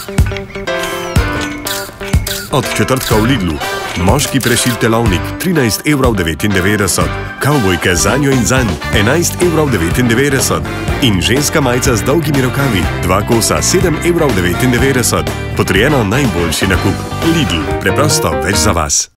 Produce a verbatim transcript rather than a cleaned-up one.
Od četrtka v Lidlu. Moški prešit telovnik trinajst evrov devetindevetdeset, kavbojke zanjo in zanj enajst evrov devetindevetdeset in ženska majica z dolgimi rokavi dva kosa sedem evrov devetindevetdeset. Potrjeno najboljši nakup. Lidl, preprosto več za vas.